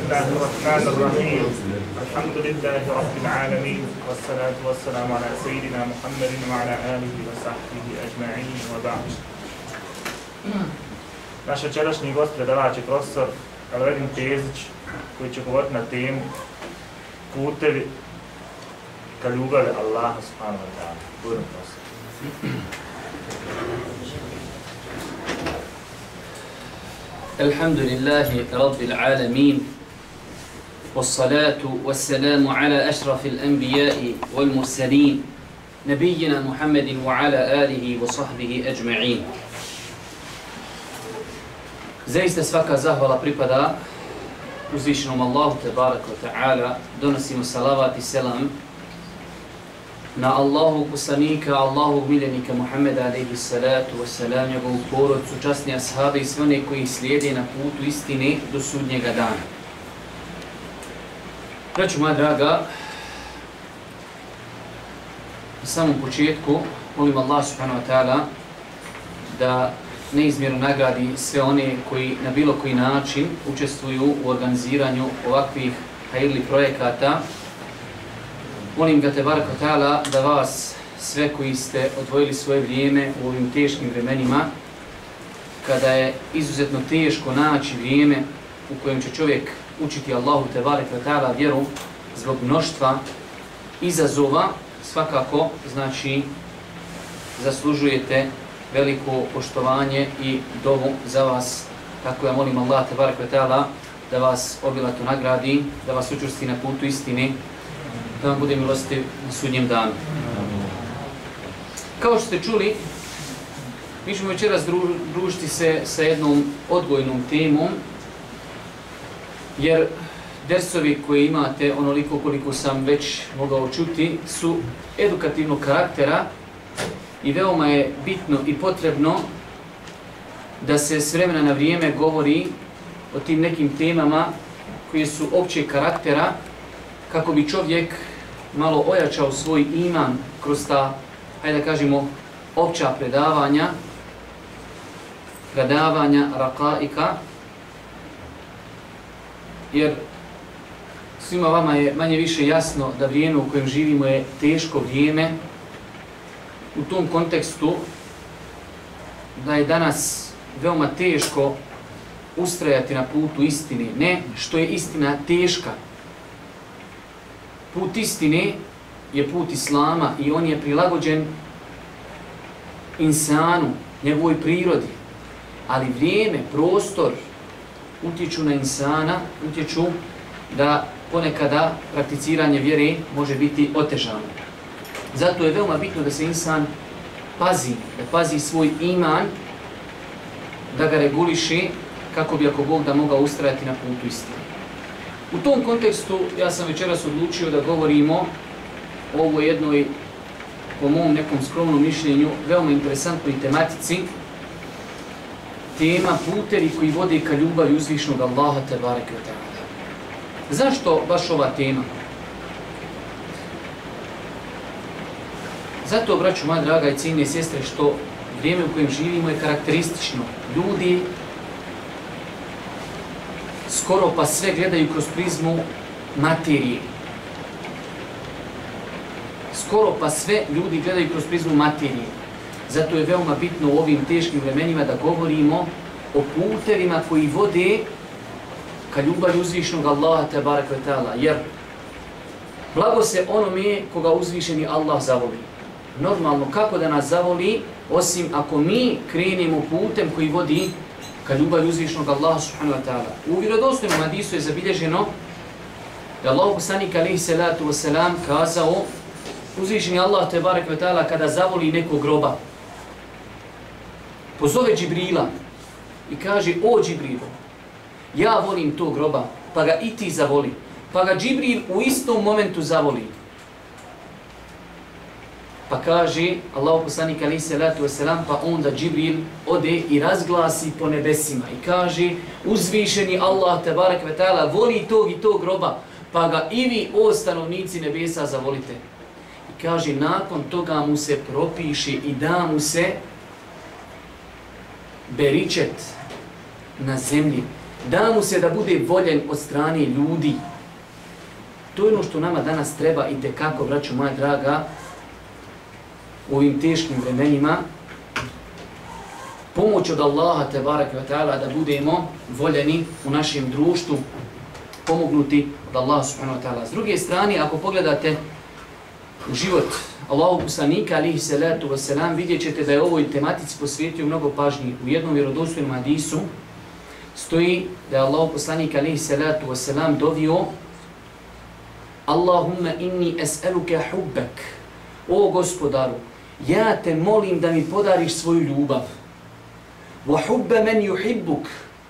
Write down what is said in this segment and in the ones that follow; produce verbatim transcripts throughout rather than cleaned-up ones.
الله الرحمن الرحيم الحمد لله رب العالمين والصلاة والسلام على سيدنا محمد وعلى آله وصحبه أجمعين وبعد. Naš večerašnji gost, predavač i profesor Elvedin Tezić, koji će govoriti na temu putevi ka ljubavi Allaha subhanahu wa ta'ala. Budem profesor. الحمد لله رب العالمين والصلاة والسلام على أشرف الأنبياء والمرسلين نبينا محمد وعلى آله وصحبه أجمعين. Zaista svaka zahvala pripada uzvišenom Allahu tebaraka wa ta'ala. Donosimo salavat i selam na Allahu poslanika, Allahu miljenika Muhammeda alejhi salatu wassalam, njegovu porodcu, časni ashabe i sve one koji slijede na putu istine do sudnjega dana. Braćo moja draga, na samom početku molim Allah subhanahu wa ta'ala da neizmjerno nagradi sve one koji na bilo koji način učestvuju u organiziranju ovakvih hajirli projekata. Molim ga tebaraka ta'ala da vas sve koji ste odvojili svoje vrijeme u ovim teškim vremenima, kada je izuzetno teško naći vrijeme u kojem će čovjek učiti Allahu tebaraka ta'ala vjeru zbog mnoštva izazova, svakako znači zaslužujete veliko poštovanje i dovu za vas. Tako ja molim Allah tebaraka ta'ala da vas obilato nagradi, da vas učvrsti na putu istine, da vam bude milostiv na sudnjem danu. Kao što ste čuli, mi ćemo večeras družiti se sa jednom odgojnom temom, jer dersovi koje imate, onoliko koliko sam već mogao čuti, su edukativnog karaktera i veoma je bitno i potrebno da se s vremena na vrijeme govori o tim nekim temama koje su općeg karaktera, kako bi čovjek malo ojačao svoj iman kroz ta, hajde da kažemo, opća predavanja, predavanja rakaika, jer svima vama je manje više jasno da vrijeme u kojem živimo je teško vrijeme. U tom kontekstu da je danas veoma teško ustrajati na putu istine, ne što je istina teška. Put istine je put Islama i on je prilagođen insanu, njegovoj prirodi. Ali vrijeme, prostor utječu na insana, utječu da ponekada prakticiranje vjere može biti otežano. Zato je veoma bitno da se insan pazi, da pazi svoj iman, da ga reguliše kako bi ako Bog da mogao ustrajati na putu istine. U tom kontekstu ja sam večeras odlučio da govorimo o ovoj jednoj, po mom nekom skromnom mišljenju, veoma interesantnoj tematici. Tema putevi koji vode ka ljubavi uzvišnog Allaha tebareke ve ta'ala. Zašto baš ova tema? Zato, braćo moja draga i cijenjene sestre, što vrijeme u kojem živimo je karakteristično. Ljudi skoro pa sve gledaju kroz prizmu materije. Skoro pa sve ljudi gledaju kroz prizmu materije. Zato je veoma bitno u ovim teškim vremenima da govorimo o putevima koji vode ka ljubavi uzvišenog Allaha tebareke ve ta'ala. Jer blago se onome koga uzvišeni Allah zavoli. Normalno, kako da nas zavoli, osim ako mi krenemo putem koji vodi ka ljubavi uzvišenog Allaha subhanahu wa ta'ala. U vjerodostojnom hadisu je zabilježeno da Allahu poslanik alejhi salatu vesselam kazao, uzvišeni Allah tebareke ve ta'ala kada zavoli nekog groba, pozove Džibrila i kaže: o Džibrilu, ja volim tog groba, pa ga i ti zavoli. Pa ga Džibril u istom momentu zavoli. Pa kaže Allahu poslanik alejhi salatu vesselam, pa onda Džibril ode i razglasi po nebesima i kaže: uzvišeni Allah tebareke ve ta'ala voli tog i tog groba, pa ga i vi, o stanovnici nebesa, zavolite. I kaže, nakon toga mu se propiše i da mu se beričet na zemlji, Da mu se da bude voljen od strane ljudi. To je ono što nama danas treba i tekako, braćo moja draga, u ovim teškim vremenima. Pomoć od Allaha tebareke ve taala da budemo voljeni u našem društvu, pomognuti od Allaha subhanahu wa ta'ala. S druge strane, ako pogledate u život Allahu poslanika alihi salatu wasalam, vidjet ćete da je ovoj tematici posvetio mnogo pažnji. U jednom vjerodostojnom hadisu stoji da je Allahu poslanik alihi salatu wasalam dovio: Allahumma inni es'aluka hubbak. O gospodaru, ja te molim da mi podariš svoju ljubav. Wa hubba man yuhibbuk.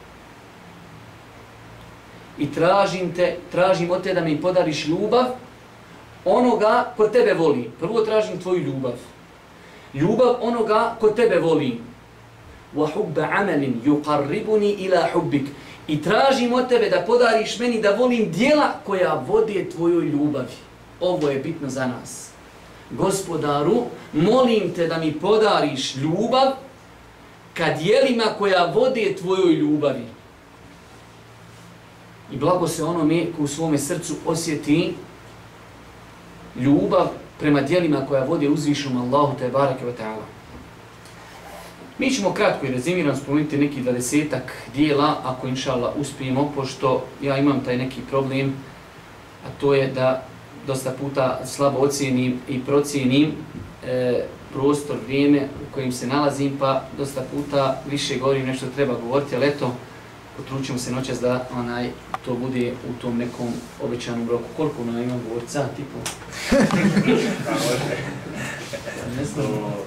I tražim te, tražim od te da mi podariš ljubav onoga ko tebe voli. Prvo tražim tvoju ljubav. Ljubav onoga ko tebe voli. Wa hubba amalin yuqarribuni ila hubbik. I tražim od tebe da podariš meni da volim djela koja vode tvojoj ljubavi. Ovo je bitno za nas. Gospodaru, molim te da mi podariš ljubav ka djelima koja vode tvojoj ljubavi. I blago se onome ko u svome srcu osjeti ljubav prema djelima koja vode uzvišenom Allahu tebareke ve taala. Mi ćemo kratko i rezimirano spomenuti neki dvadesetak dijela, ako inšallah uspijemo, pošto ja imam taj neki problem, a to je da dosta puta slabo ocijenim i procijenim e, prostor, vrijeme u kojim se nalazim, pa dosta puta više govorim nešto treba govoriti, ali eto, potručimo se noćas da onaj, to bude u tom nekom obećanom roku. Koliko nam imam govoriti? Sat i pol? Ne znam.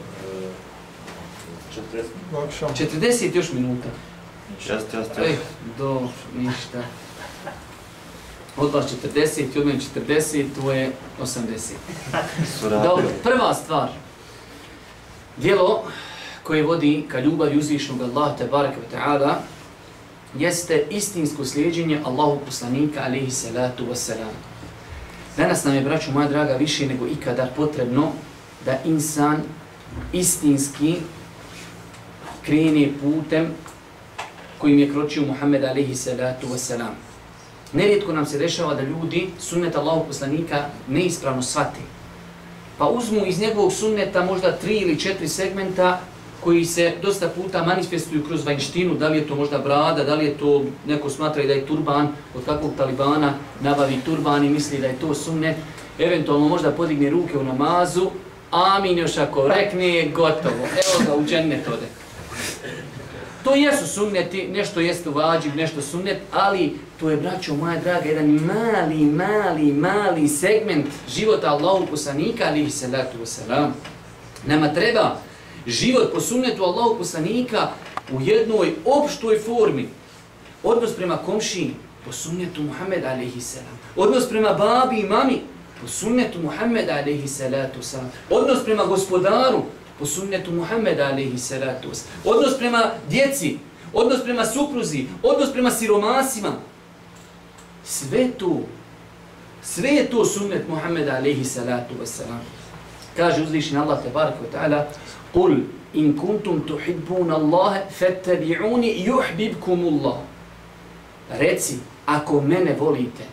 četrdeset još minuta. Šest, šest, Ej, do, ništa. Od vas četrdeset i od mene četrdeset, to je osamdeset. Dobro, prva stvar. Djelo koje vodi ka ljubavi uzvišnog Allaha tebareke ve taala jeste istinsko slijedjenje Allahu poslanika alejhi salatu vesselam. Danas nam je, braćo moja draga, više nego ikada potrebno da insan istinski krene putem kojim je kročio Muhammed alejhi salatu vesselam. Nerijetko nam se dešava da ljudi sunnet Allahu poslanika neispravno shvate. Pa uzmu iz njegovog sunneta možda tri ili četiri segmenta koji se dosta puta manifestuju kroz vanjštinu, da li je to možda brada, da li je to, neko smatra da je turban, od kakvog talibana nabavi turban i misli da je to sunnet, eventualno možda podigne ruke u namazu, amin još ako rekne, gotovo, evo ga u džennet ode. To jesu sunneti, nešto jeste vađib, nešto sunnet, ali to je, braćo moja draga, jedan mali, mali, mali segment života Allahu poslanika, alejhi salatu vesselam. Nama treba život po sunnetu Allahu poslanika u jednoj opštoj formi. Odnos prema komšiji po sunnetu Muhammeda alejhi selam. Odnos prema babi i mami po sunnetu Muhammeda alejhi salatu vesselam. Odnos prema gospodaru po sunnetu Muhammeda alejhi salatu vesselam. Odnos prema djeci, odnos prema supruzi, odnos prema siromasima. Sve to, sve je to sunnet Muhammeda alejhi salatu vesselam. Kaže uzvišeni Allah tebareke ve taala: "Kul in kuntum tuhibbuna Allaha fattabi'uni yuhibbukumullah." Reci, ako mene volite.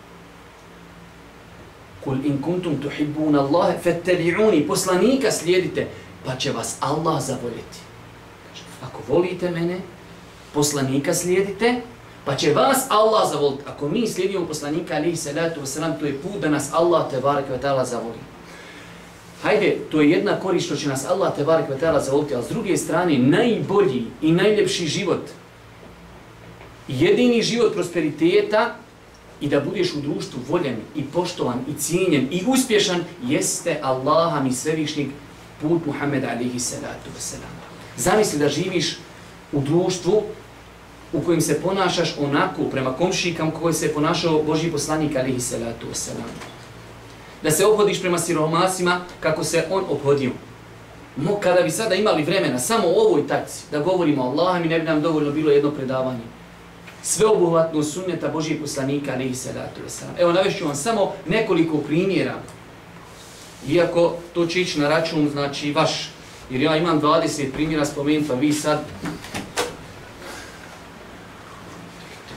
Kul in kuntum tuhibbuna Allaha fattabi'uni, poslanika slijedite, pa će vas Allah zavoljeti. Ako volite mene, poslanika slijedite, pa će vas Allah zavoliti. Ako mi slijedimo poslanika alejhi salatu vesselam, to je put da nas Allah tebareke ve taala zavoli. Hajde, to je jedna korist što će nas Allah tebareke ve taala zavoliti, ali s druge strane najbolji i najljepši život, jedini život prosperiteta i da budeš u društvu voljen i poštovan i cijenjen i uspješan jeste Allaha mi svevišnjeg put Muhammeda alejhi salatu vesselam. Zamisli da živiš u društvu u kojem se ponašaš onako prema komšijkama koji se ponašao Božji poslanik alejhi salatu vesselam. Da se obhodiš prema siromasima kako se on obhodio. Mo, kada bi sada imali vremena samo o ovoj tačci da govorimo o Allahu, mi ne bi nam dovoljno bilo jedno predavanje. Sveobuhvatno sunneta Božjeg poslanika alejhi salatu vesselam. Evo navešću vam samo nekoliko primjera. Iako to će ići na račun, znači vaš, jer ja imam dvadeset primjera spomenuti, a vi sad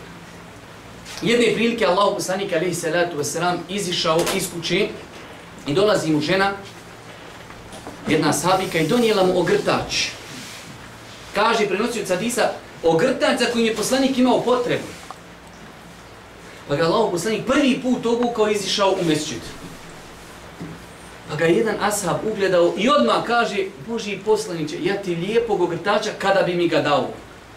Jedne prilike Allahu poslanik alejhi salatu vesselam izišao iz kuće i dolazi mu žena, jedna sahabika, i donijela mu ogrtač. Kaže prenosioc hadisa, ogrtač za kojim je poslanik imao potrebu. Pa ga Allahu poslanik prvi put obukao i izišao u mesdžid. Pa ga jedan ashab ugledao i odmah kaže, Božji poslaniče, ja ti lijepog ogrtača kada bi mi ga dao.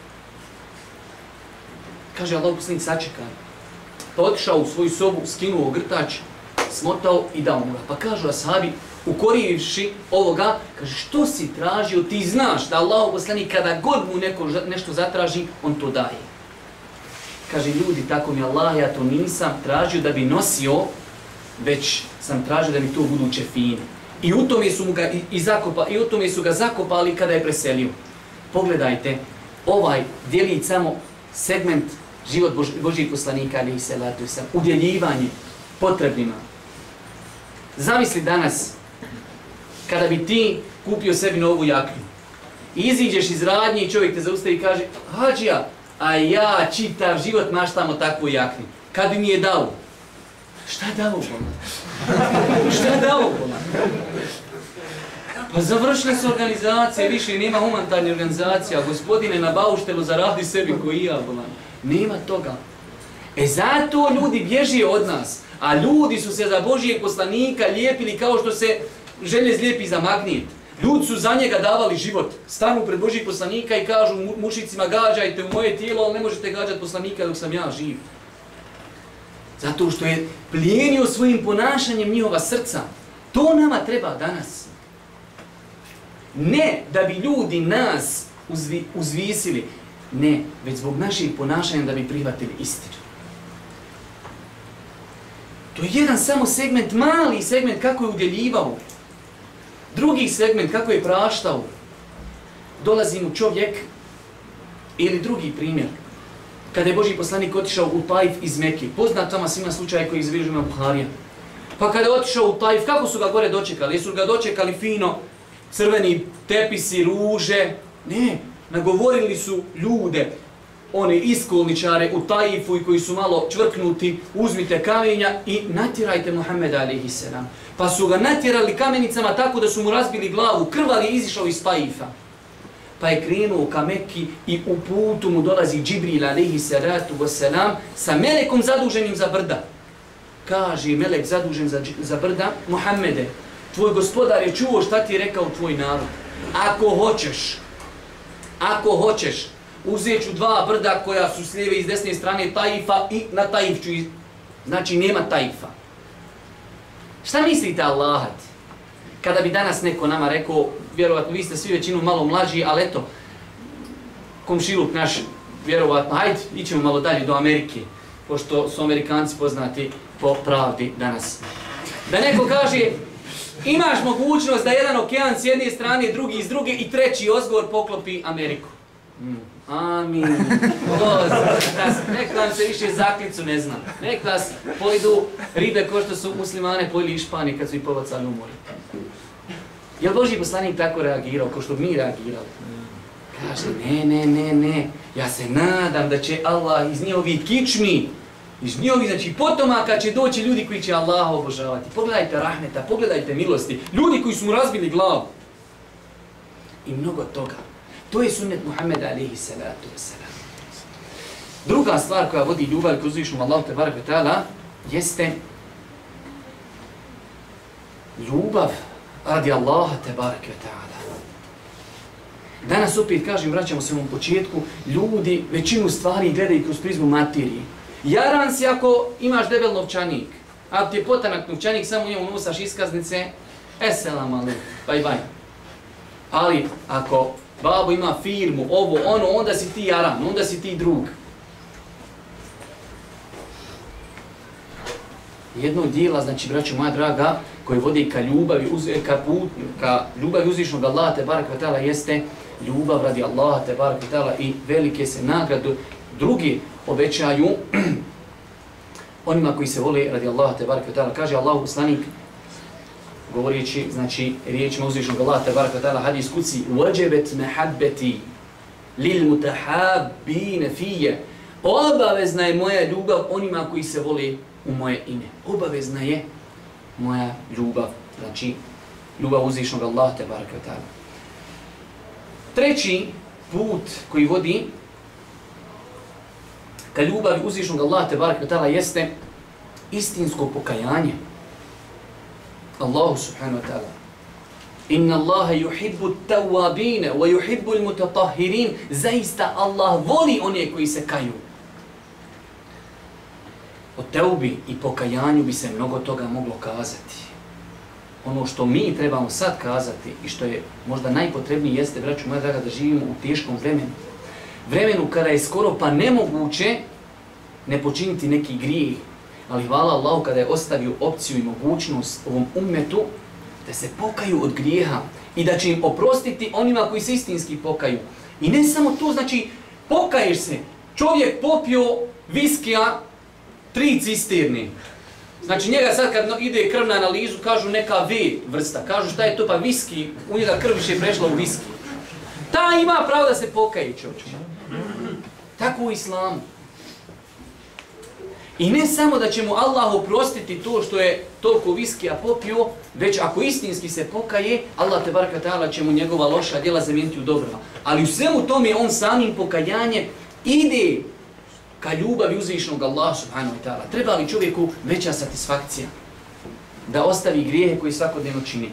Kaže Allahu poslanik, sačekaj. Pa otišao u svoju sobu, skinuo ogrtač, smotao i dao mu ga. Pa kažu ashabi, ukorivši ovoga, kaže, što si tražio, ti znaš da Allahu poslanik kada god mu neko nešto zatraži, on to daje. Kaže, ljudi, tako mi Allah, ja to nisam tražio da bi nosio, već sam tražio da mi to budu čefine. I u tome su mu ga i, i zakopali, i u tome su ga zakopali kada je preselio. Pogledajte, ovaj djelić samo segment život Bož, Božjih poslanika, alejhi salatu vesselam, udjeljivanje potrebnima. Zamisli danas, kada bi ti kupio sebi novu jaknu i iziđeš iz radnje i čovjek te zaustavi i kaže, hađija, a ja čitav život maštamo takvu jaknu. Kad bi mi je dao? Šta je dao bolan? Šta je dao bolan? Pa završile su organizacije, više nema humanitarne organizacija. Gospodine, na bauštelu zaradi sebi koji ja bolan. Nema toga. E zato ljudi bježe od nas. A ljudi su se za Božijeg poslanika lijepili kao što se željez lijepi za magnet. Ljudi su za njega davali život. Stanu pred Božijeg poslanika i kažu mušicima, gađajte u moje tijelo, ali ne možete gađati poslanika dok sam ja živ. Zato što je plijenio svojim ponašanjem njihova srca. To nama treba danas. Ne da bi ljudi nas uzvi, uzvisili, ne, već zbog naših ponašanja da bi prihvatili istinu. To je jedan samo segment, mali segment kako je udjeljivao. Drugi segment kako je praštao. Dolazi mu čovjek, ili drugi primjer. Kada je Božji poslanik otišao u Taif iz Mekke, poznat tamo svima slučaje koji izbilježu Imam Buharija. Pa kada je otišao u Taif, kako su ga gore dočekali? Jesu ga dočekali fino, crveni tepisi, ruže? Ne, nagovorili su ljude, one iskolničare u Taifu i koji su malo čvrknuti, uzmite kamenja i natjerajte Muhammeda alejhi selam. Pa su ga natjerali kamenicama tako da su mu razbili glavu, krvav je izišao iz Taifa. Pa je krenuo ka Mekki i u putu mu dolazi Džibril alejhi salatu wassalam sa melekom zaduženim za brda. Kaže melek zadužen za, za brda, Muhammede, tvoj gospodar je čuo šta ti je rekao tvoj narod. Ako hoćeš, ako hoćeš, uzet ću dva brda koja su s lijeve i s desne strane Taifa i na Taif ću, znači nema Taifa. Šta mislite Allahat? Kada bi danas neko nama rekao, vjerovatno, vi ste svi većinu malo mlađi, ali eto, komšiluk naš, vjerovatno, hajde, ićemo malo dalje do Amerike, pošto su Amerikanci poznati po pravdi danas. Da neko kaže, imaš mogućnost da jedan okean s jedne strane, drugi iz druge i treći ozgor poklopi Ameriku. Mm. Amin. Nek vam se više zaklicu ne znam. Nek vas pojdu ribe ko što su muslimane pojeli i Španije kad su ih povacali u more. Je li Božji poslanik tako reagirao kao što bi mi reagirali? Kaže, ne, ne, ne, ne. Ja se nadam da će Allah iz njihovi kičmi, iz njihovi, znači potomaka će doći ljudi koji će Allaha obožavati. Pogledajte rahmeta, pogledajte milosti. Ljudi koji su mu razbili glavu. I mnogo toga. To je sunnet Muhammeda alejhi salatu vesselam. Druga stvar koja vodi ljubav k uzvišenom Allahu te barek ve taala jeste ljubav radi Allaha te barek ve taala. Danas opet kažem, vraćamo se u početku, ljudi većinu stvari gledaju kroz prizmu materije. Jaran si ako imaš debel novčanik, ako ti je potanak novčanik, samo u njemu nosaš iskaznice, eselam alejkum, bye bye. Ali ako babo ima firmu, ovo, ono, onda si ti jaran, onda si ti drug. Jedno dijela, znači, braćo moja draga, koje vodi ka ljubavi, uz, ka, put, ka ljubavi uzvišnog Allaha te barek ve taala jeste ljubav radi Allaha te barek ve taala i velike se nagrade drugi obećaju onima koji se vole radi Allaha te barek ve taala. Kaže Allahu poslanik, govoreći, znači, riječima uzvišnog Allaha te barek ve taala, hadis kuci, wajibat mahabbati lil mutahabbin fiyya Obavezna je moja ljubav onima koji se vole u moje ime. Obavezna je moja ljubav. Znači, ljubav uzvišnog Allaha te bareke ve taala. Treći put koji vodi ka ljubavi uzvišnog Allaha te bareke ve taala jeste istinsko pokajanje. Allahu subhanahu wa ta'ala. Inna Allaha yuhibbu at-tawwabin wa yuhibbu al-mutatahhirin. Zaista Allah voli one koji se kaju. O teubi i pokajanju bi se mnogo toga moglo kazati. Ono što mi trebamo sad kazati i što je možda najpotrebnije jeste, braćo moja draga, da živimo u teškom vremenu. Vremenu kada je skoro pa nemoguće ne počiniti neki grijeh. Ali hvala Allahu kada je ostavio opciju i mogućnost ovom ummetu da se pokaju od grijeha i da će im oprostiti onima koji se istinski pokaju. I ne samo to, znači pokaješ se, čovjek popio viskija tri cisterne. Znači njega sad kad ide krv na analizu kažu neka V vrsta, kažu šta je to, pa viski, u njega krv više je prešla u viski. Ta ima pravo da se pokaje, čovječ. Tako u islamu. I ne samo da će mu Allah oprostiti to što je toliko viskija popio, već ako istinski se pokaje, Allah te bareke ve taala će mu njegova loša djela zamijeniti u dobra. Ali u svemu tome on samim pokajanjem ide ka ljubavi uzvišnog Allaha subhanahu wa ta'ala. Treba li čovjeku veća satisfakcija da ostavi grijehe koji svakodnevno čini?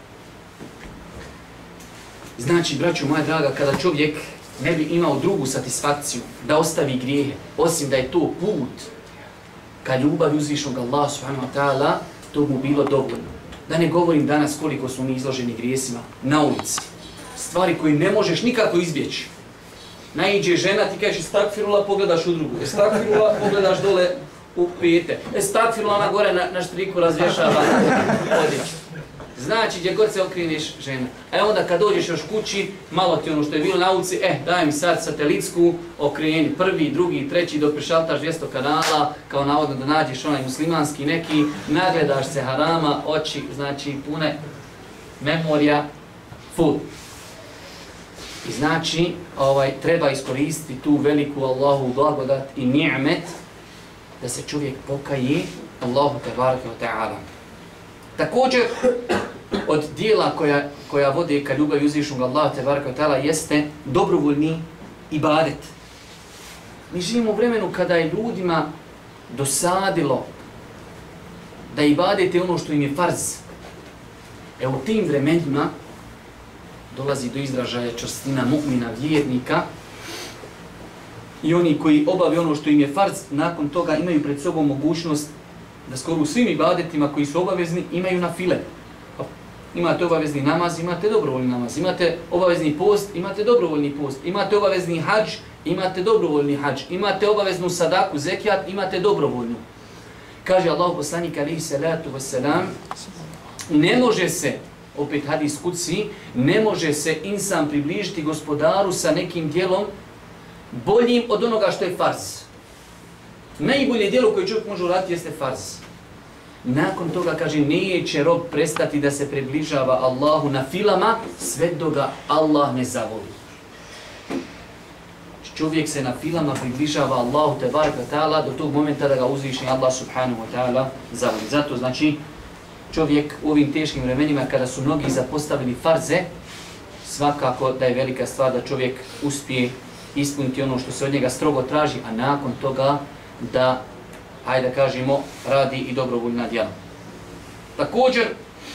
Znači, braćo moja draga, kada čovjek ne bi imao drugu satisfakciju da ostavi grijehe, osim da je to put ka ljubavi uzvišnog Allaha subhanahu wa ta'ala, to mu bilo dovoljno. Da ne govorim danas koliko smo mi izloženi grijesima na ulici. Stvari koje ne možeš nikako izbjeći. Naiđe žena, ti kažeš estakfirullah, pogledaš u drugu. Estakfirullah, pogledaš dole u pete. Estakfirullah, ona gore na, na štriku razvješava odjeću. Znači, gdje god se okreneš žena. A onda kad dođeš još kući, malo ti ono što je bilo na ulici, eh, daj mi sad satelitsku, okreni prvi, drugi, treći, dok prešaltaš dvjesto kanala, kao navodno da nađeš onaj muslimanski neki, nagledaš se harama, oči, znači pune memorija, full. I znači, ovaj, treba iskoristiti tu veliku Allahu blagodat i ni'met da se čovjek pokaje Allahu tebareke ve ta'ala. Također, od dijela koja, koja vode ka ljubavi uzvišnog Allaha tebareke ve ta'ala jeste dobrovoljni ibadet. Mi živimo u vremenu kada je ljudima dosadilo da ibadet je ono što im je farz. E u tim vremenima dolazi do izražaja čvrstina mu'mina, vjernika, i oni koji obave ono što im je farz, nakon toga imaju pred sobom mogućnost da skoro u svim ibadetima koji su obavezni imaju na file. Imate obavezni namaz, imate dobrovoljni namaz, imate obavezni post, imate dobrovoljni post, imate obavezni hadž, imate dobrovoljni hadž, imate obaveznu sadaku, zekijat, imate dobrovoljnu. Kaže Allahu poslanik alejhi salatu vesselam, ne može se, opet hadis kudsi, ne može se insan približiti gospodaru sa nekim djelom boljim od onoga što je farz. Najbolje djelo koje čovjek može uraditi jeste farz. Nakon toga, kaže, neće rob prestati da se približava Allahu na filama sve dok ga Allah ne zavoli. Čovjek se na filama približava Allahu tebareke ve ta'ala do tog momenta da ga uzviši Allah subhanahu wa ta'ala zavoli. Zato znači čovjek u ovim teškim vremenima kada su mnogi zapostavili farze, svakako da je velika stvar da čovjek uspije ispuniti ono što se od njega strogo traži, a nakon toga da, hajde da kažemo, radi i dobrovoljna djela. Također,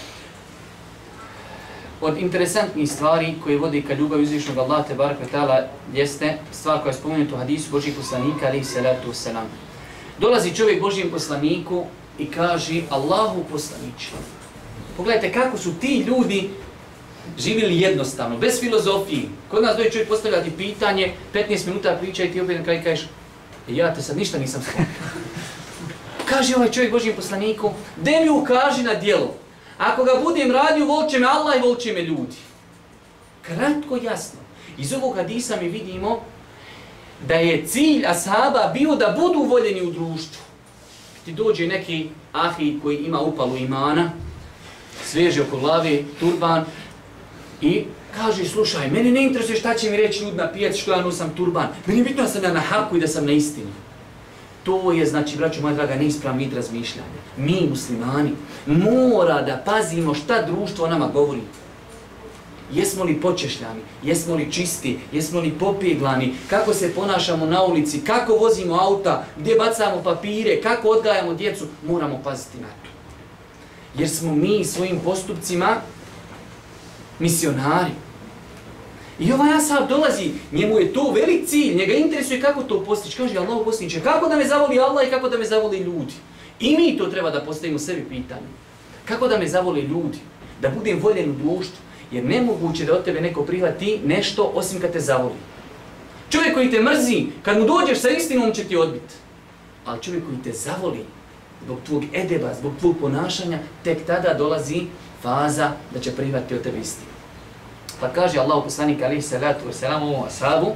od interesantnih stvari koje vodi ka ljubavi uzvišnog Allaha tebareke ve ta'ala jeste stvar koja je spomenuta u hadisu Božjeg poslanika alejhi salatu vesselam. Dolazi čovjek Božjem poslaniku i kaže: Allahu poslaniče, pogledajte kako su ti ljudi živjeli jednostavno, bez filozofije. Kod nas dođe čovjek postavljati pitanje, petnaest minuta priča i ti opet na kraju kažeš: ja te sad ništa nisam shvatio. Kaže ovaj čovjek Božjem poslaniku: de mi ukaži na djelo. Ako ga budem radio, volit će me Allah i volit će me ljudi. Kratko, jasno. Iz ovog hadisa mi vidimo da je cilj ashaba bio da budu voljeni u društvu. Ti dođe neki ahi koji ima upalu imana, sveže oko glave, turban, i Kaže, slušaj, meni ne interesuje šta će mi reći ljudi na pijaci što ja nosam turban. Meni je bitno da sam ja na haku i da sam na istini. To je, znači, braćo moja draga, neispravan vid razmišljanja. Mi, muslimani, mora da pazimo šta društvo o nama govori. Jesmo li počešljani, jesmo li čisti, jesmo li popeglani, kako se ponašamo na ulici, kako vozimo auta, gdje bacamo papire, kako odgajamo djecu, moramo paziti na to. Jer smo mi svojim postupcima misionari. I ovaj ashab dolazi, njemu je to velik cilj, njega interesuje kako to postići. Kaže, Allahu poslaniče, kako da me zavoli Allah i kako da me zavoli ljudi. I mi to treba da postavimo sebi pitanje. Kako da me zavoli ljudi, da budem voljen u društvu. Jer nemoguće da od tebe neko prihvati nešto osim kad te zavoli. Čovjek koji te mrzi, kad mu dođeš sa istinom će ti odbiti. Ali čovjek koji te zavoli, zbog tvog edeba, zbog tvog ponašanja, tek tada dolazi faza da će prihvatiti od tebe istinu. Pa kaže Allahu poslanik alejhi salatu vesselam ovom ashabu: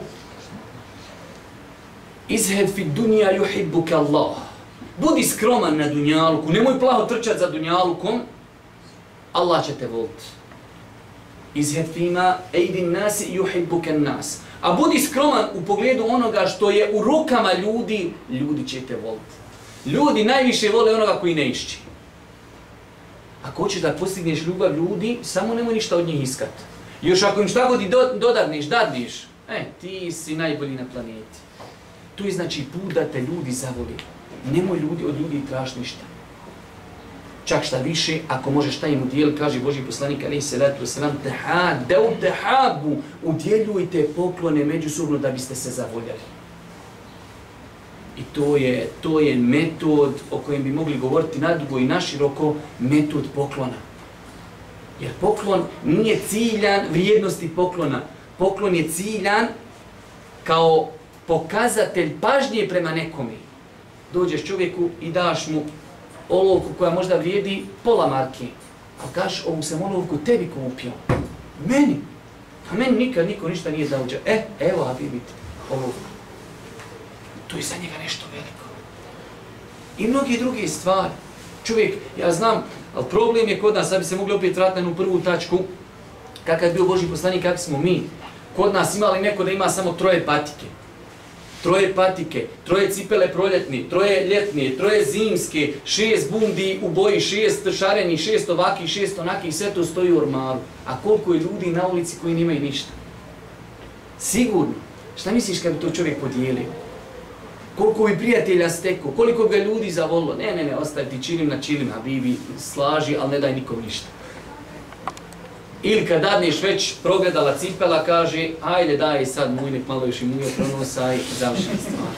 Izhed fi dunja yuhibbuka Allah. Budi skroman na dunjaluku, nemoj plaho trčati za dunjalukom, Allah će te voliti. Izhed fima ejdin nasi yuhibbuka nas. A budi skroman u pogledu onoga što je u rukama ljudi, ljudi će te voliti. Ljudi najviše vole onoga koji ne išći. Ako hoćeš da postigneš ljubav ljudi, samo nemoj ništa od njih iskati. Još ako im šta god i do, dodarniš, dadniš, e, ti si najbolji na planeti. To je znači put da te ljudi zavoli. Nemoj ljudi od ljudi traži ništa. Čak šta više, ako možeš šta im udjeli, kaže Božji poslanik alejhi salatu vesselam, tahadau tahabu, udjeljujte poklone međusobno da biste se zavoljali. I to je, to je metod o kojem bi mogli govoriti nadugo i naširoko, metod poklona. Jer poklon nije ciljan vrijednosti poklona. Poklon je ciljan kao pokazatelj pažnje prema nekome. Dođeš čovjeku i daš mu olovku koja možda vrijedi pola marke. A kažeš, ovu sam olovku tebi kupio. Meni. A meni nikad niko ništa nije dao. E, evo, a vi vidite olovku. To je za njega nešto veliko. I mnogi druge stvari. Čovjek, ja znam, ali problem je kod nas, sad bi se mogli opet vratiti na jednu prvu tačku, kakav je bio Božji poslanik, kakvi smo mi. Kod nas imali neko da ima samo troje patike. Troje patike, troje cipele proljetne, troje ljetne, troje zimske, šest bundi u boji, šest šarenih, šest ovakih, šest onakih, sve to stoji u ormaru. A koliko je ljudi na ulici koji nemaju ništa? Sigurno. Šta misliš kad bi to čovjek podijelio? Koliko bi prijatelja stekao, koliko bi ga ljudi zavolilo. Ne, ne, ne, ostaje ti čilim na čilim, a bibi slaži, ali ne daj nikom ništa. Ili kad dadneš već progledala cipela, kaže, ajde daj sad muj, nek malo još i mujo pronosaj, završena stvar.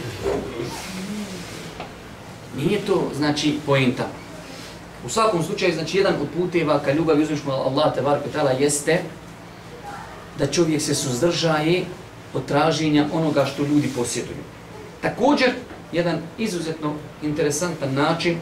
Nije to, znači, poenta. U svakom slučaju, znači, jedan od puteva kad ljubav uzmišmo Allah tebareke ta'ala jeste da čovjek se suzdržaje od traženja onoga što ljudi posjeduju. Također, jedan izuzetno interesantan način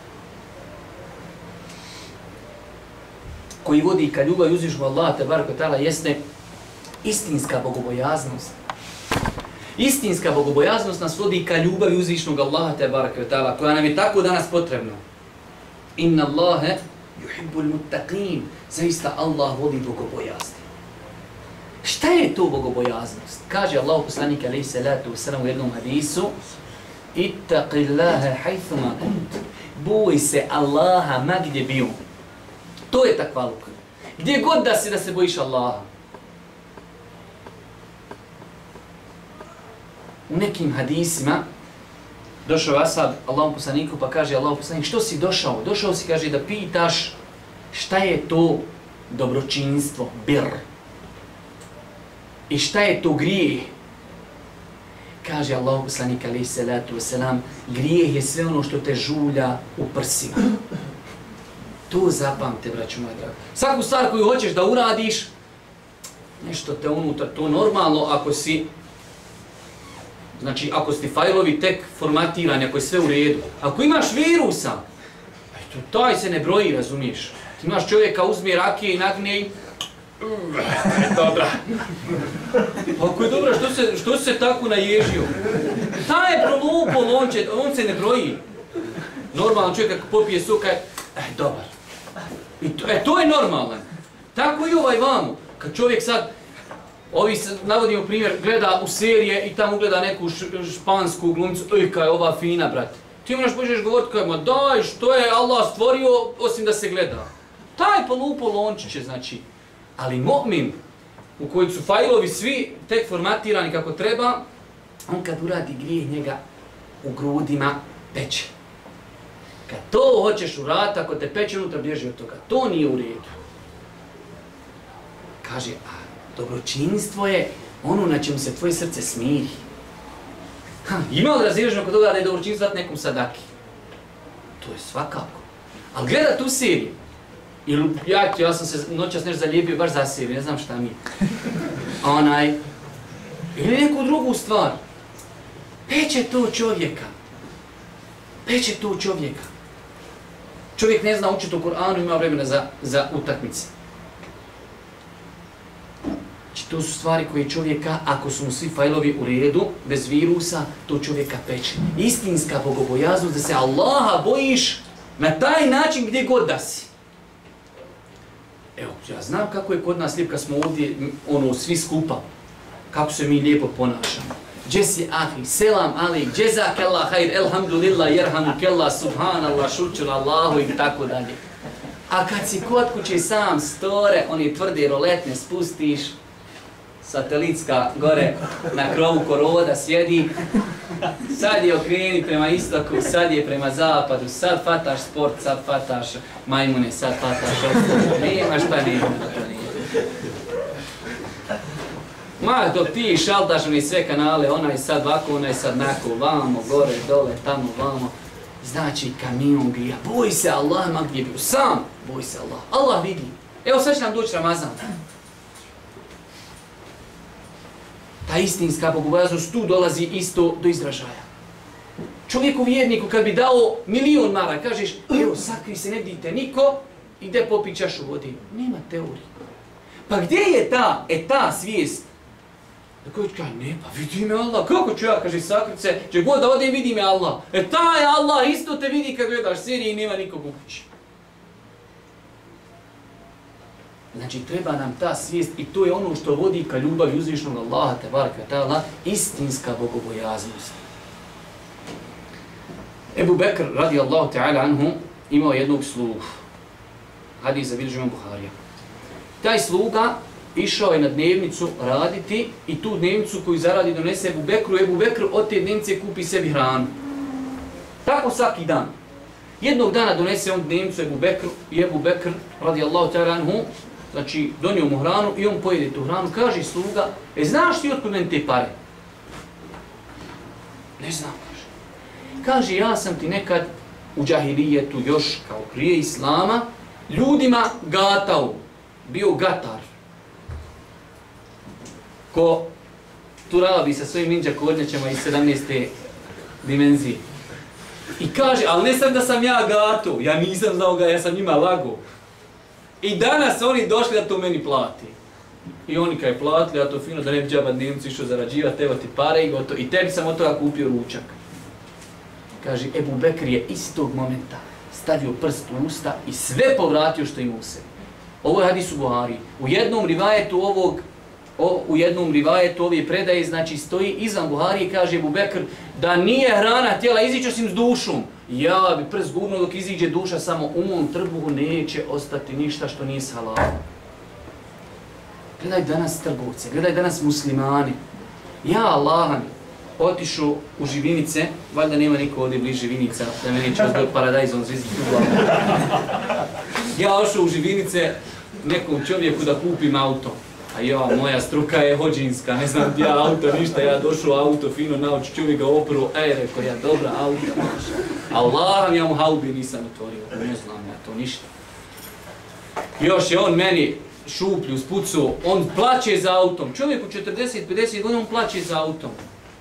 koji vodi ka ljubav i uzvišnog Allaha tebareke ta'ala jeste istinska bogobojaznost. Istinska bogobojaznost nas vodi ka ljubavi uzvišnog Allaha tebareke ta'ala, koja nam je tako danas potrebna. Inna Allahe yuhibbul muttaqin. Zaista Allah voli bogobojaznost. Šta je to bogobojaznost? Kaže Allahu poslanik alejhi salatu vesselam u jednom hadisu: Ittaqillaha haythuma kunt. Boj se Allaha ma gdje bio. To je takvaluk. Gdje god da si da se bojiš Allaha. U nekim hadisima došao ashab Allahom poslaniku pa kaže Allahom poslanik, što si došao? Došao si, kaže, da pitaš šta je to dobročinstvo, bir. I šta je to grijeh? Kaže Allahom poslanik alejhi salatu vesselam, grijeh je sve ono što te žulja u prsima. To zapamte, braćo moja draga. Svaku stvar koju hoćeš da uradiš, nešto te unutar, to normalno ako si, znači ako si fajlovi tek formatirani, ako je sve u redu. Ako imaš virusa, to taj se ne broji, razumiješ. Ti imaš čovjeka, uzme rakije i nagne i dobra. Ako je dobro, što se, što se tako naježio? Taj je prolupol, on, će, on se ne broji. Normalan čovjek ako popije suka, eh, dobar. I to, e, to je normalno. Tako i ovaj vamo. kad čovjek sad, ovi se, navodimo primjer, gleda u serije i tamo gleda neku š, špansku glumcu, oj, kaj je ova fina, brate. Ti moraš počneš govoriti kaj, ma daj, što je Allah stvorio, osim da se gleda. Taj polupo lončiće, znači. Ali mu'min, u kojeg su fajlovi svi tek formatirani kako treba, on kad uradi grijeh njega u grudima peče. Kad to hoćeš uraditi, ako te peče unutra, bježi od toga. To nije u redu. Kaže, a dobročinstvo je ono na čemu se tvoje srce smiri. Ha, ima li razilaženje kod toga da je dobročinstvo dati nekom sadaki? To je svakako. Ali gleda tu seriju. Ili, ja, ja sam se noćas nešto zalijepio baš za seriju, ne znam šta mi je. Onaj, ili neku drugu stvar. Peče to čovjeka. Peče to čovjeka. Čovjek ne zna učiti u Kur'anu, ima vremena za, za utakmice. Znači, to su stvari koje čovjeka, ako su mu svi fajlovi u redu, bez virusa, to čovjeka peče. Istinska bogobojaznost, da se Allaha bojiš na taj način gdje god da si. Evo, ja znam kako je kod nas lijep kad smo ovdje, ono, svi skupa, kako se mi lijepo ponašamo. Gdje si ahi, selam ali, džezak Allah, hajr, elhamdulillah, jerhamukellah, subhanallah, šučur Allahu i tako dalje. A kad si kod kuće sam store, oni tvrde roletne spustiš, satelitska gore na krovu koroda sjedi, sad je okreni prema istoku, sad je prema zapadu, sad fataš sport, sad fataš majmune, sad fataš ovo, nema šta nema, to nije. Ma, dok ti šaltaš oni sve kanale, onaj sad ovako, onaj sad nako, vamo, gore, dole, tamo, vamo. Znači kamion grija, boj se Allah, ma gdje bio, sam boj se Allah, Allah vidi. Evo sad će nam doći Ramazan. Ta istinska bogobojaznost tu dolazi isto do izražaja. Čovjeku vjerniku kad bi dao milion mara, kažeš, evo sakri se, ne vidite niko, ide popit čašu vode. Nema teorije. Pa gdje je ta, e ta svijest? Na koju kaže, ne, pa vidi me Allah, kako ću ja, kaže, sakrit se, če god da ode vidi me Allah. E taj Allah isto te vidi kad gledaš serije i nema nikog u kući. Znači, treba nam ta svijest i to je ono što vodi ka ljubavi uzvišnog Allaha, tebaraka ta'ala, istinska bogobojaznost. Ebu Bekr, radijallahu ta'ala anhu, imao jednog slugu. Hadis zabilježio Buharija. Taj sluga išao je na dnevnicu raditi i tu dnevnicu koju zaradi donese Ebu Bekru, Ebu Bekr od te dnevnice kupi sebi hranu. Tako svaki dan. Jednog dana donese on dnevnicu Ebu Bekru i Ebu Bekr, radijallahu ta'ala anhu, znači donio mu hranu i on pojede tu hranu, kaže sluga, e znaš ti otkud meni te pare? Ne znam, kaže. Kaže, ja sam ti nekad u džahilijetu još kao prije Islama ljudima gatao, bio gatar. Ko Turabi sa svojim ninja kornjačama iz sedamnaeste dimenzije. I kaže, ali ne sam da sam ja gato, ja nisam znao ga, ja sam njima lago. I danas oni došli da to meni plati. I oni kad je platili, a to fino da ne bi džaba dnevnicu išao zarađivati, evo ti pare i gotovo. I tebi sam od toga kupio ručak. Kaže, Ebu Bekr je istog momenta stavio prst u usta i sve povratio što ima u sebi. Ovo je hadis u Buhari. U jednom rivajetu ovog, o, u jednom rivajetu ove predaje, znači stoji izvan Buhari i kaže Ebu Bekr da nije hrana tijela izići osim s dušom. Ja bi prst gurnuo dok iziđe duša, samo u mom trbuhu neće ostati ništa što nije s halalom. Gledaj danas trgovce, gledaj danas muslimani. Ja Allahan otišu u Živinice, valjda nema niko ovdje bliž Živinica, da me neće odbog paradajzom zviziti u glavu. Ja ošao u Živinice nekom čovjeku da kupim auto. A ja, moja struka je hođinska, ne znam ti ja auto, ništa, ja došao auto, fino nauči, čovjek ga opru, ej, rekao ja, dobra auto, maša. Allahom, ja mu haubi nisam otvorio, ne znam ja to ništa. Još je on meni šuplju, spucu, on plaće za autom, čovjek u četrdeset pedeset godina, on plaće za autom.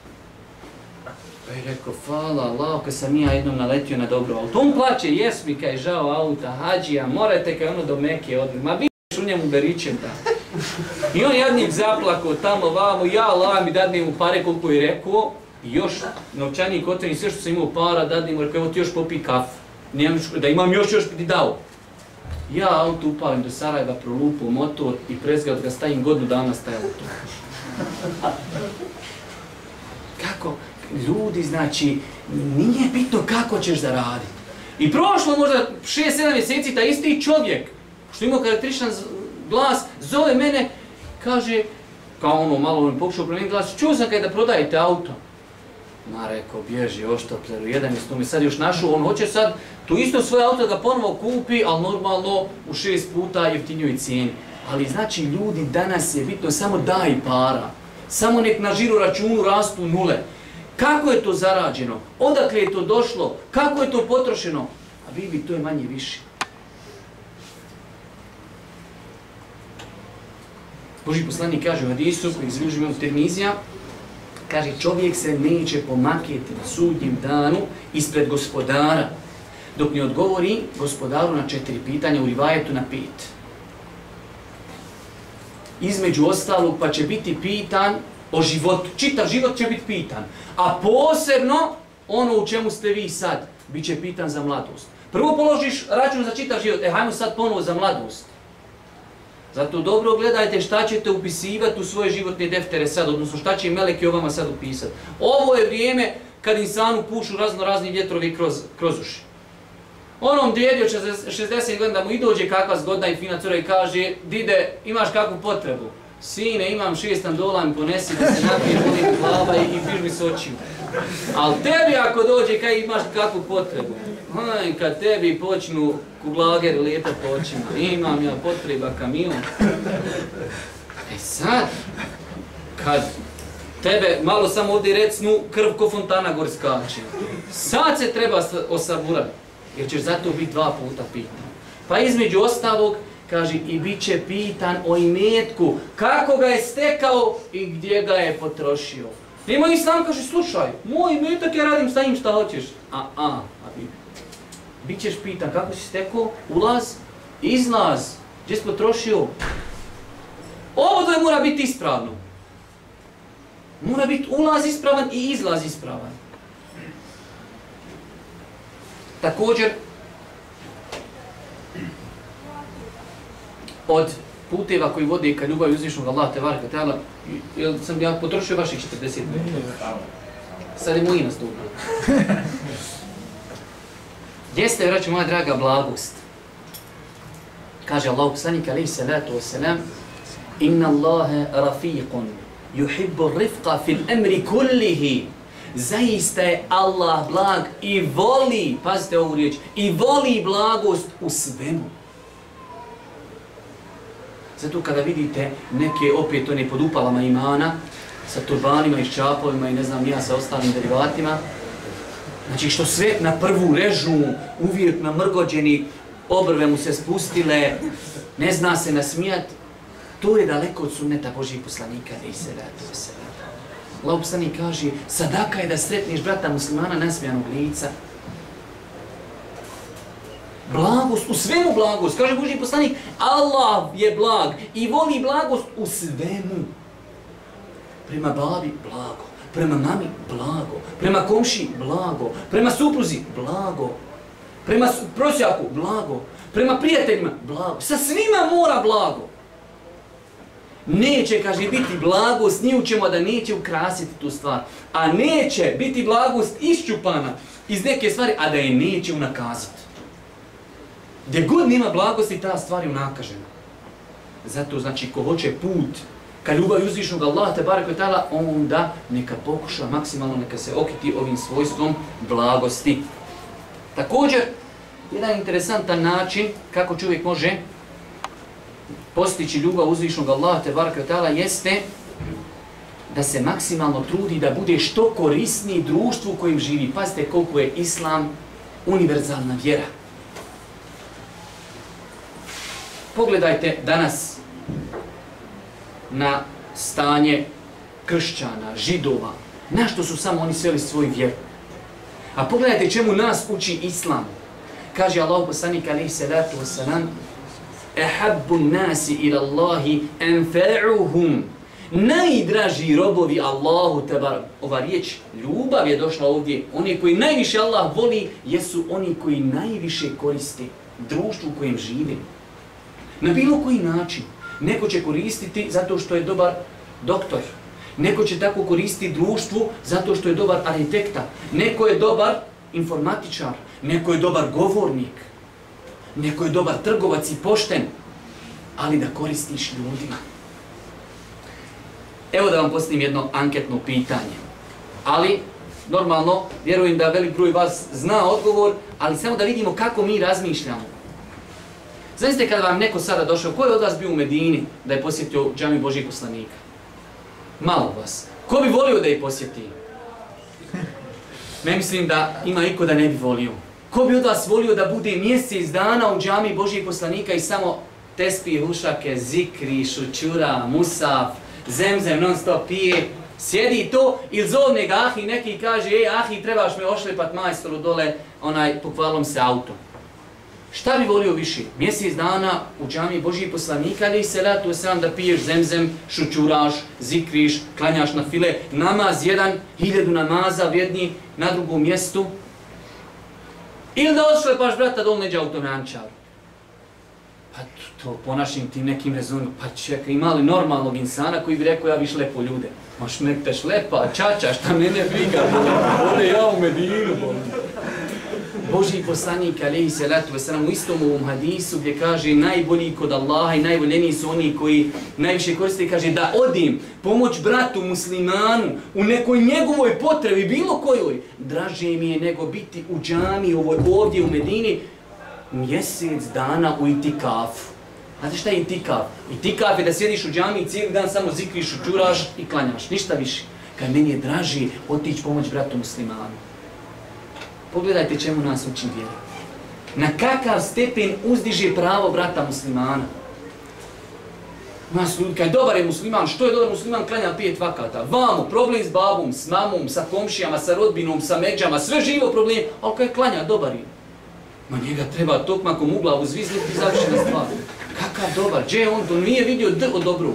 Pa je rekao, hvala Allah, kad sam ja jednom naletio na dobro auto. On plaće, jes mi kaj žao auta, hađija, morate kaj ono do Meke odli, ma vidiš u njemu beričem da. I on jadnik zaplakao tamo vamo, ja Allah mi dadne mu pare koliko je rekao, i još novčanik otveni sve što sam imao para, dadne mu rekao, evo ti još popij kafu, da imam još još ti dao. Ja auto upalim do Sarajeva, prolupu motor i prezga od ga stavim godinu dana stajalo tu. Kako? Ljudi, znači, nije bitno kako ćeš zaraditi. I prošlo možda šest sedam mjeseci, ta isti čovjek, što imao karakterističan glas, zove mene, kaže, kao ono, malo mi pokušao promijeniti glas, čuo sam kada prodajete auto. Ma rekao, bježi oštopleru, jedan je s tom i sad još našao, on hoće sad tu isto svoje auto da ga ponovo kupi, ali normalno u šest puta jeftinjoj cijeni. Ali znači ljudi, danas je bitno samo daj para, samo nek na žiro računu rastu nule. Kako je to zarađeno? Odakle je to došlo? Kako je to potrošeno? A vi bi to je manje više. Božji poslanik kaže u hadisu koji izluži od Tirmizija, kaže čovjek se neće pomaketi na sudnjem danu ispred gospodara, dok ne odgovori gospodaru na četiri pitanja, u rivajetu na pet. Između ostalog pa će biti pitan o životu, čitav život će biti pitan, a posebno ono u čemu ste vi sad, bit će pitan za mladost. Prvo položiš račun za čitav život, e hajmo sad ponovo za mladost. Zato dobro gledajte šta ćete upisivati u svoje životne deftere sad, odnosno šta će meleki o vama sad upisati. Ovo je vrijeme kad insanu pušu razno razni vjetrovi kroz, kroz uši. Onom djedi od šezdeset godina da mu i dođe kakva zgodna i fina cura i kaže, dide, imaš kakvu potrebu? Sine, imam šestan dola, mi ponesi da se napije, boli mi glava i, i piš mi s očima. Ali tebi ako dođe, kaj imaš kakvu potrebu? Aj, kad tebi počnu kuglageri lijetat po očima, imam ja potreba kamion. E sad, kad tebe malo samo ovdje recnu, krv ko fontana gor skače. Sad se treba osaburati, jer ćeš zato biti dva puta pitan. Pa između ostalog, kaže, i bit će pitan o imetku, kako ga je stekao i gdje ga je potrošio. Nema Islam, kaže, slušaj, moj imetak ja radim sa njim šta hoćeš. A, a, a bi, bit ćeš pitan kako si stekao, ulaz, izlaz, gdje si potrošio. Ovo dvoje mora biti ispravno. Mora biti ulaz ispravan i izlaz ispravan. Također, od puteva koji vode ka ljubavi uzvišnog Allaha te bareka ta'ala, jel sam ja potrošio vaših četrdeset minuta? Sad je moji nastupio. Jeste, vraću moja draga, blagost. Kaže Allah poslanik alejhi salatu vesselam: Inna Allahe rafiqun yuhibbu rifqa fil amri kullihi. Zaista je Allah blag i voli, pazite ovu riječ, i voli blagost u svemu. Zato kada vidite neke opet one pod upalama imana, sa turbanima i ščapovima i ne znam ja sa ostalim derivatima, znači što sve na prvu režu, uvijek namrgođeni, obrve mu se spustile, ne zna se nasmijat, to je daleko od sunneta Božjih poslanika, alejhi salatu vesselam. Allah poslanik kaže, sadaka je da sretneš brata muslimana nasmijanog lica. Blagost, u svemu blagost. Kaže Božji poslanik, Allah je blag i voli blagost u svemu. Prema babi, blago. Prema mami, blago. Prema komši, blago. Prema supruzi, blago. Prema prosjaku, blago. Prema prijateljima, blago. Sa svima mora blago. Neće, kaže, biti blagost ni u čemu, a da neće ukrasiti tu stvar. A neće biti blagost iščupana iz neke stvari, a da je neće unakazati. Gdje god nema blagosti, ta stvar je unakažena. Zato, znači, ko hoće put ka ljubavi uzvišnog Allaha te barek ve ta'ala, onda neka pokuša maksimalno, neka se okiti ovim svojstvom blagosti. Također, jedan interesantan način kako čovjek može postići ljubav uzvišnog Allaha te barek ve ta'ala jeste da se maksimalno trudi da bude što korisniji društvu u kojem živi. Pazite koliko je Islam univerzalna vjera. Pogledajte danas na stanje kršćana, židova, na što su samo oni sveli svoju vjeru. A pogledajte čemu nas uči Islam. Kaže Allah poslanik alejhi salatu vesselam: Ehabbu nasi ila Allahi anfa'uhum. Najdraži robovi Allahu tebar. Ova riječ ljubav je došla ovdje. Oni koji najviše Allah voli jesu oni koji najviše koriste. društvu u kojem živimo. Na bilo koji način. Neko će koristiti zato što je dobar doktor. Neko će tako koristiti društvu zato što je dobar arhitekta. Neko je dobar informatičar. Neko je dobar govornik. Neko je dobar trgovac i pošten. Ali da koristiš ljudima. Evo da vam postavim jedno anketno pitanje. Ali, normalno, vjerujem da velik broj vas zna odgovor, ali samo da vidimo kako mi razmišljamo. Znate kada vam neko sada došao, ko je od vas bio u Medini da je posjetio džamiju Božjih poslanika? Malo vas. Ko bi volio da je posjeti? Ne mislim da ima iko da ne bi volio. Ko bi od vas volio da bude mjesec dana u džamiji Božjih poslanika i samo tespi, hušake, zikri, šučura, musaf, zemzem non stop pije, sjedi to ili zovne ga ahi neki i kaže ej ahi trebaš me ošlepat majstoru dole, onaj pokvalom se auto. Šta bi volio više? Mjesec dana u džamiji Božjih poslanika ili se ratu sram da piješ zemzem, šučuraš, zikriš, klanjaš na file, namaz jedan, hiljadu namaza vjedni na drugom mjestu. Ili da ošlepaš brata dole neđe automančar. Pa to po našim tim nekim rezonima, pa čekaj, ima li normalnog insana koji bi rekao ja bi šlepo ljude? Maš nek te šlepa, čača, šta mene briga, bole ja u Medinu, bole. Božji poslanik, alejhi salatu vesselam, u istom ovom hadisu gdje kaže najbolji kod Allaha i najvoljeniji su oni koji najviše koriste, kaže da odim pomoć bratu muslimanu u nekoj njegovoj potrebi, bilo kojoj, draže mi je nego biti u džami ovoj ovdje u Medini, mjesec dana u itikafu. Znate šta je itikaf? Itikaf je da sjediš u džami i cijeli dan samo zikriš, učuraš i klanjaš. Ništa više. Kad meni je draži otići pomoć bratu muslimanu. Pogledajte čemu nas uči vjera. Na kakav stepen uzdiže pravo brata muslimana. Nas ljudi, kaj dobar je musliman, što je dobar musliman, klanja pet vakata. Vamo, problem s babom, s mamom, sa komšijama, sa rodbinom, sa međama, sve živo problem, ali kaj klanja, dobar je. Ma njega treba tokmakom u glavu zviznuti i završena stvar. Kakav dobar, gdje je on to nije vidio d od dobrog.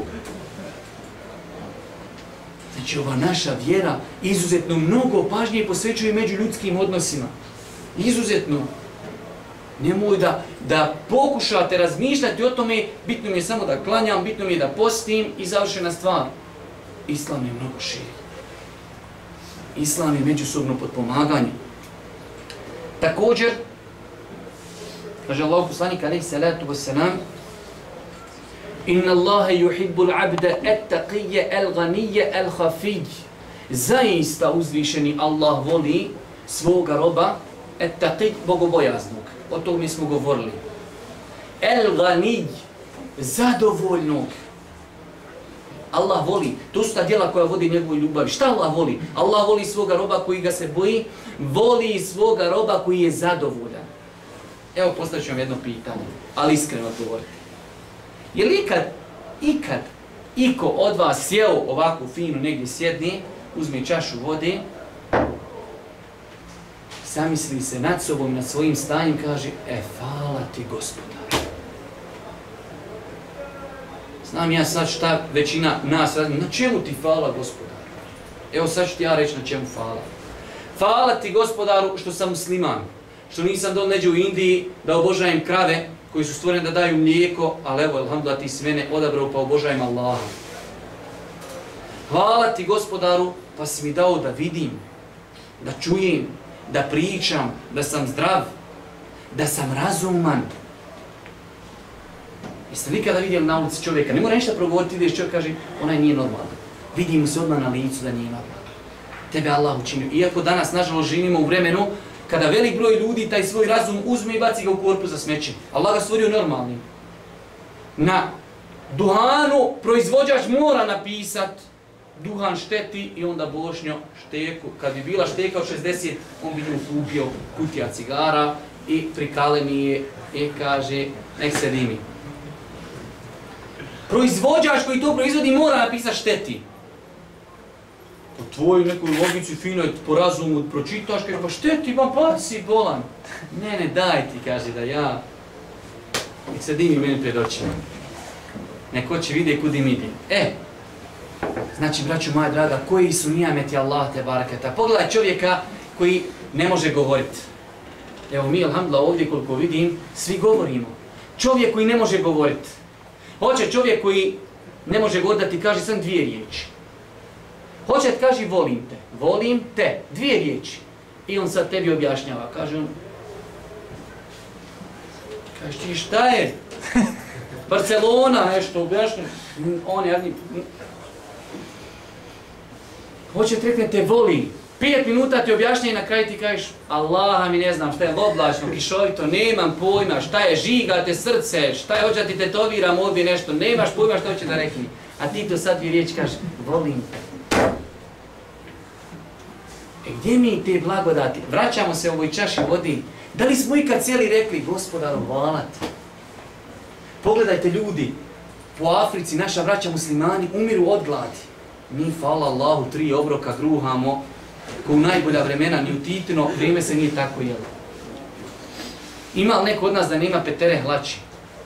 Znači ova naša vjera izuzetno mnogo pažnje posvećuje među ljudskim odnosima. Izuzetno. Nemoj da, da pokušate razmišljati o tome, bitno mi je samo da klanjam, bitno mi je da postim i završena stvar. Islam je mnogo širi. Islam je međusobno potpomaganje. Također, kaže Allah poslanik alejhi salatu vesselam, inna Allaha yuhibbul abda at-taqiyya al-ghaniyya al-khafiyy. Zaista uzvišeni Allah voli svoga roba at-taqi, bogobojaznog. O tom mi smo govorili. Al-ghaniy, zadovoljnog. Allah voli. To su ta djela koja vodi njegovoj ljubavi. Šta Allah voli? Allah voli svoga roba koji ga se boji, voli svoga roba koji je zadovoljan. Evo postavit ću vam jedno pitanje, ali iskreno odgovorite. Je li ikad, ikad, iko od vas sjeo ovako fino negdje sjedni, uzme čašu vode, zamisli se nad sobom, nad svojim stanjem, kaže, e, hvala ti Gospodaru. Znam ja sad šta većina nas razmišlja, na čemu ti hvala Gospodaru? Evo sad ću ti ja reći na čemu hvala. Hvala ti Gospodaru što sam musliman, što nisam dol neđe u Indiji da obožajem krave koji su stvorene da daju mlijeko, ali evo, alhamdulillah, ti si mene odabrao pa obožajem Allaha. Hvala ti Gospodaru pa si mi dao da vidim, da čujem, da pričam, da sam zdrav, da sam razuman. Jeste li nikada vidjeli na ulici čovjeka? Ne mora ništa progovoriti, ideš čovjek kaže, onaj nije normalan. Vidi mu se odmah na licu da nije normalan. Tebe Allah učinio. Iako danas, nažalost, živimo u vremenu kada velik broj ljudi taj svoj razum uzme i baci ga u korpu za smeće. Allah ga stvorio normalnim. Na duhanu proizvođač mora napisat duhan šteti i onda bošnjo šteku. Kad bi bila šteka od šezdeset, on bi nju kupio kutija cigara i prikale mi je i kaže, nek se dimi. Proizvođač koji to proizvodi mora napisat šteti. Po tvojoj nekoj logici finoj po razumu pročitaš, kaže, pa šteti, pa pa si bolan. Ne, ne, daj ti, kaže, da ja, nek se dimi meni pred očima. Neko će vide kudim ide. E, znači, braću moja draga, koji su nijameti Allah te barakata. Pogledaj čovjeka koji ne može govoriti. Evo mi, alhamdulillah, ovdje koliko vidim, svi govorimo. Čovjek koji ne može govoriti. Hoće čovjek koji ne može govoriti da ti kaže sam dvije riječi. Hoće da kaže volim te. Volim te. Dvije riječi. I on sad tebi objašnjava. Kaže on, kaže ti šta je? Barcelona nešto objašnjava. On je, hoće ti rekne te volim. Pijet minuta ti objašnja i na kraju ti kažeš Allaha mi ne znam šta je oblačno, kišovito, nemam pojma, šta je žigate srce, šta je hoće da ti tetoviram ovdje nešto, nemaš pojma što hoće da rekni. A ti to sad dvije riječi kažeš, volim te. E gdje mi te blagodati? Vraćamo se u ovoj čaši vodi. Da li smo ikad cijeli rekli, Gospodaru, hvala ti. Pogledajte ljudi, po Africi naša braća muslimani umiru od gladi. Mi, hvala Allahu, tri obroka gruhamo, ko u najbolja vremena, ni u Titino vrijeme se nije tako jelo. Ima li neko od nas da nema petere hlači?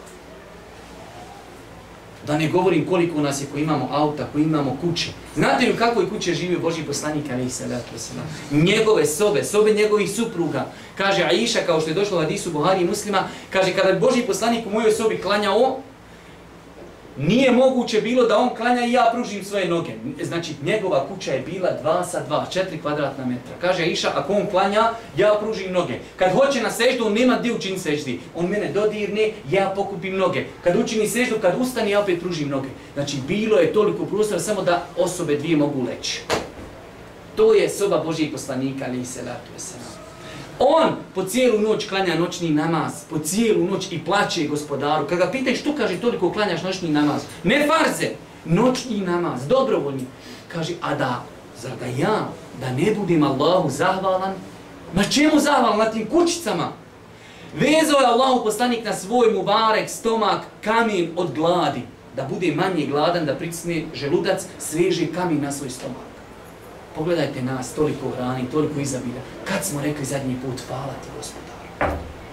Da ne govorim koliko nas je koji imamo auta, koji imamo kuće. Znate li u kakvoj kući je živio Božji poslanik, alejhi salatu vesselam? Njegove sobe, sobe njegovih supruga. Kaže Aisha, kao što je došlo u hadisu Buhari i Muslima, kaže kada je Božji poslanik u mojoj sobi klanjao, nije moguće bilo da on klanja i ja pružim svoje noge. Znači, njegova kuća je bila dva sa dva, četiri kvadratna metra. Kaže Aisha, ako on klanja, ja pružim noge. Kad hoće na seždu, on nema gdje učini seždi. On mene dodirne, ja pokupim noge. Kad učini seždu, kad ustane, ja opet pružim noge. Znači, bilo je toliko prostora samo da osobe dvije mogu leći. To je soba Božijeg poslanika, alejhi salatu vesselam. On po cijelu noć klanja noćni namaz, po cijelu noć i plaće Gospodaru. Kad ga pitaj što kaže toliko klanjaš noćni namaz? Ne farze, noćni namaz, dobrovoljni. Kaže, a da, zar da ja, da ne budem Allahu zahvalan? Na čemu zahvalan? Na tim kućicama. Vezao je Allahu poslanik na svoj mubarek stomak kamen od gladi. Da bude manje gladan, da pritisne želudac, sveže kamen na svoj stomak. Pogledajte nas, toliko hrani, toliko izabilja. Kad smo rekli zadnji put, hvala ti Gospodaru?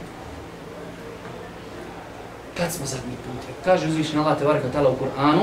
Kad smo zadnji put rekli? Kaže uzvišen Allah tebaraka ta'ala u Kur'anu,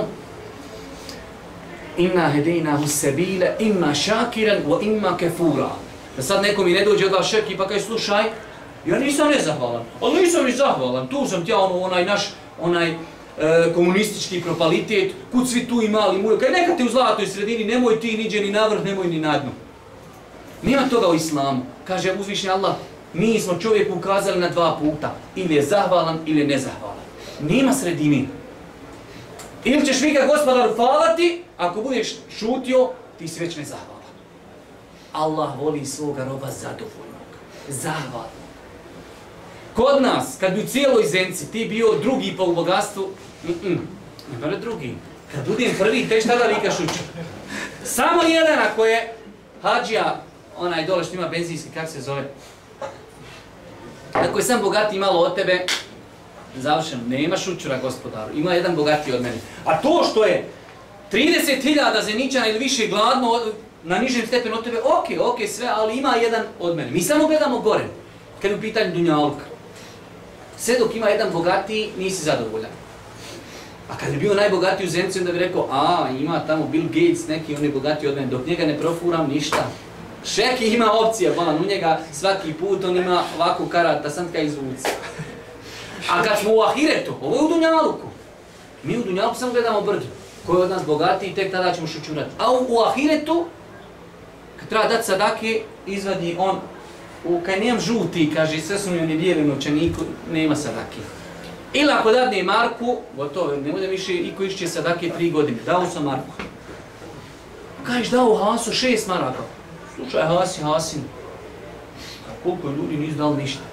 Inna hedejnahu sebile, imma šakiran, wa imma kefura. Da sad neko mi ne dođe od vas šeki pa kaže, slušaj, ja nisam nezahvalan, ali nisam ni zahvalan, tu sam ti ja ono, onaj naš, onaj, E, komunistički propalitet, kud svi tu i mali mujo, kaj neka te u zlatoj sredini, nemoj ti niđe ni na vrh, nemoj ni na dnu. Nema toga u islamu. Kaže uzvišeni Allah, mi smo čovjeku ukazali na dva puta, ili je zahvalan ili je nezahvalan. Nema sredini. Ili ćeš vi ga Gospodaru hvalati, ako budeš šutio, ti si već nezahvalan. Allah voli svoga roba zadovoljnog, zahvalnog. Kod nas, kad bi u cijeloj zemci ti bio drugi po bogatstvu, mm-mm, ne mora drugi. Kad budem prvi, te šta da vikaš uču? Samo jedan ako je hađija, onaj dole što ima benzinski, kak se zove? Ako je sam bogatiji malo od tebe, završeno, nema šućura Gospodaru, ima jedan bogatiji od mene. A to što je trideset hiljada zeničana ili više gladno na nižem stepenu od tebe, okej, okay, okej, okay, sve, ali ima jedan od mene. Mi samo gledamo gore, kad je u pitanju dunjaluka. Sve dok ima jedan bogatiji, nisi zadovoljan. A kad je bio najbogatiji u zemci, onda bi rekao, a, ima tamo Bill Gates, neki, on je bogatiji od mene, dok njega ne profuram, ništa. Šeki ima opcija, bolan, u njega svaki put on ima ovakvu karata, sam kaj izvuci. A kad smo u ahiretu, ovo je u dunjaluku. Mi u dunjaluku samo gledamo brdo. Ko je od nas bogatiji, tek tada ćemo šućurati. A u, u ahiretu, kad treba dati sadake, izvadi on, u kaj nemam žuti, kaže, sve su mi oni bijeli novčaniku, nema sadake. Ili ako dadne Marku, gotovo, ne bude više iko išće sadake tri godine, dao sam Marku. Kažeš dao Hasu šest maraka. Slušaj Hasi, Hasin, koliko ljudi nisu dali ništa.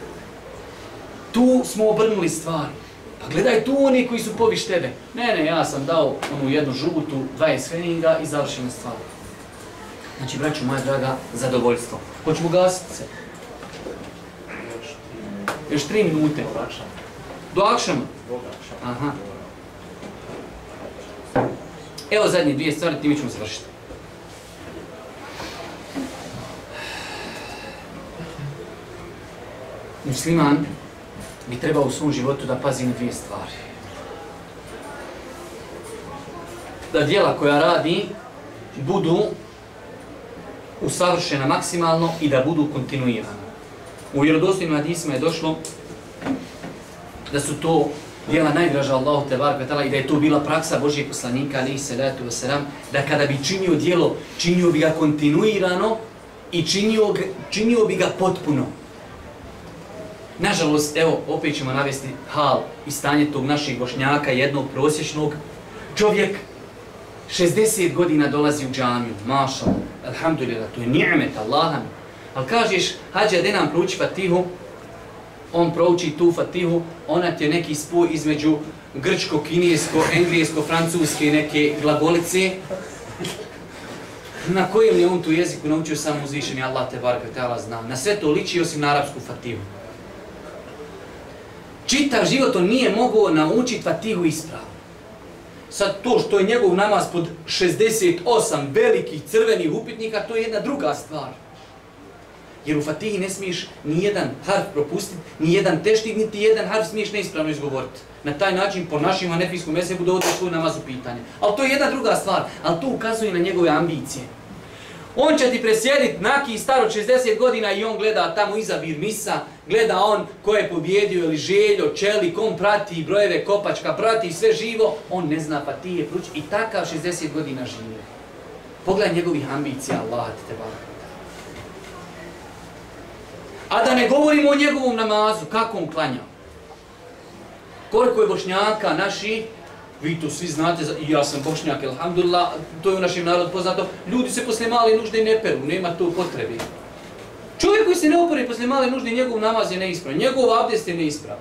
Tu smo obrnuli stvari. Pa gledaj tu oni koji su poviš tebe. Ne, ne, ja sam dao onu jednu žutu, dvadeset feninga i završena stvar. Znači, braću moja draga, zadovoljstvo. Hoćemo gasiti se. Još tri minute. Do akšama. Aha. Evo zadnje dvije stvari, time ćemo završiti. Musliman bi trebao u svom životu da pazi na dvije stvari. Da djela koja radi budu usavršena maksimalno i da budu kontinuirana. U vjerodostojnim hadisima je došlo da su to djela najdraža Allahu tebareke ve taala i da je to bila praksa Božjeg poslanika alejhi salatu vesselam, da kada bi činio djelo, činio bi ga kontinuirano i činio, činio bi ga potpuno. Nažalost, evo, opet ćemo navesti hal i stanje tog našeg Bošnjaka, jednog prosječnog. Čovjek šezdeset godina dolazi u džamiju, mašallah, alhamdulillah, to je ni'met, Allaha. Ali kažeš, hađa, de nam prouči Fatihu, on prouči tu Fatihu, ona ti je neki spoj između grčko, kinesko, englesko, francuske neke glagolice, na kojem je on tu jeziku naučio samo uzvišeni Allah te bareke ve taala zna. Na sve to liči osim na arapsku Fatihu. Čitav život on nije mogao naučiti Fatihu ispravno. Sad to što je njegov namaz pod šezdeset osam velikih crvenih upitnika, to je jedna druga stvar. Jer u Fatihi ne smiješ ni jedan harf propustiti, ni jedan teštid, niti jedan harf smiješ neispravno izgovoriti. Na taj način po našim hanefijskom mezhebu dovodi svoj namaz u pitanje. Ali to je jedna druga stvar, ali to ukazuje na njegove ambicije. On će ti presjediti naki star od šezdeset godina i on gleda tamo izabir misa, gleda on ko je pobjedio ili Željo, Čelik, on prati brojeve Kopačka, prati sve živo, on ne zna Fatije prući i takav šezdeset godina živi. Pogledaj njegovih ambicija, Allah te bareke. A da ne govorimo o njegovom namazu, kako on klanja. Koliko je Bošnjaka naši, vi to svi znate, i ja sam Bošnjak, alhamdulillah, to je u našem narodu poznato, ljudi se posle male nužde ne peru, nema to potrebe. Čovjek koji se ne opere posle male nužde, njegov namaz je neispravan, njegov abdest je neispravan.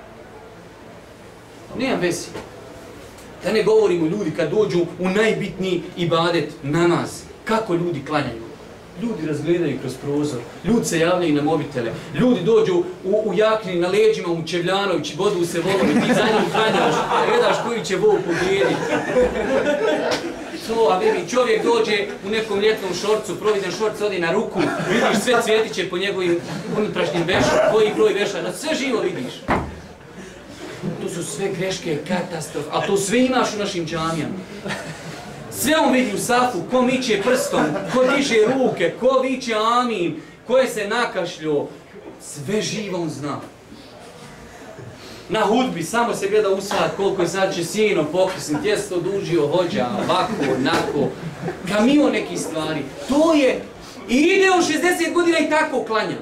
Nema vezi. Da ne govorimo ljudi kad dođu u najbitniji ibadet, namaz, kako ljudi klanjaju. Ljudi razgledaju kroz prozor, ljudi se javljaju na mobitele, ljudi dođu u, u jakni na leđima u Čevljanović, bodu se volovi, ti za njim klanjaš, gledaš koji će vol pobijediti. To, a vidi, čovjek dođe u nekom ljetnom šorcu, providen šorc, odi na ruku, vidiš sve cvjetiće po njegovim unutrašnjim vešama, koji broj veša, na sve živo vidiš. To su sve greške, katastrofe, a to sve imaš u našim džamijama. Sve on vidi u safu, ko miče prstom, ko diže ruke, ko viče amin, ko je se nakašljio, sve živo on zna. Na hudbi samo se gleda usad koliko je sad će sjeno pokrisni, tjesto dužio, hođa, ovako, onako, kamion neki stvari. To je, i ide on šezdeset godina i tako klanja.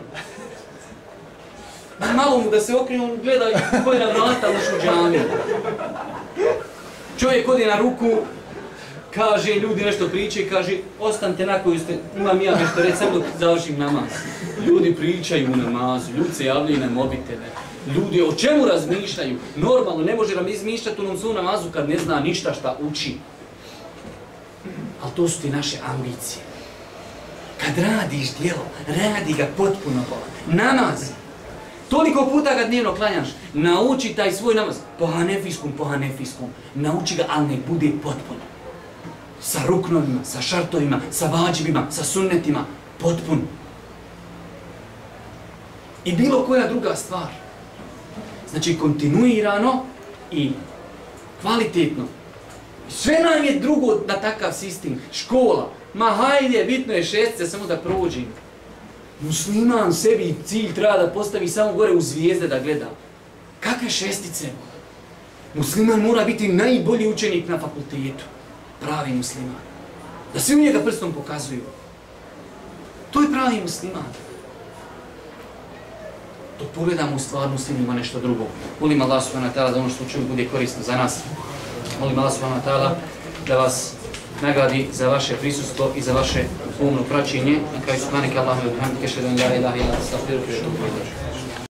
Malo mu da se okrije, on gleda ko je na vrata ušao džamiju. Čovjek ode na ruku, kaže, ljudi nešto pričaju, kaže, ostanite na koju ste, imam ja nešto reći, sam dok završim namaz. Ljudi pričaju u namazu, ljudi se javljaju na mobitele, ljudi o čemu razmišljaju? Normalno, ne može razmišljati u svom namazu kad ne zna ništa šta uči. Ali to su ti naše ambicije. Kad radiš djelo, radi ga potpuno bolan. Namaz. Toliko puta ga dnevno klanjaš, nauči taj svoj namaz, po hanefijskom, po hanefijskom, nauči ga, ali nek bude potpuno. Sa ruknovima, sa šartovima, sa vađibima, sa sunnetima, potpuno. I bilo koja druga stvar. Znači kontinuirano i kvalitetno. Sve nam je drugo na takav sistem. Škola, ma hajde, bitno je šestice, samo da prođi. Musliman sebi cilj treba da postavi samo gore u zvijezde da gleda. Kakve šestice? Musliman mora biti najbolji učenik na fakultetu. Pravi musliman. Da svi u njega prstom pokazuju. To je pravi musliman. Dok pogledamo u stvarnosti ima nešto drugo. Molim Allah subhanahu wa ta'ala da ono što čuju bude korisno za nas. Molim Allah subhanahu wa ta'ala da vas nagradi za vaše prisustvo i za vaše umno praćenje. Na kraju subhanaka Allahumma wa bihamdika ashhadu an la ilaha illa anta astaghfiruka wa atubu ilayk.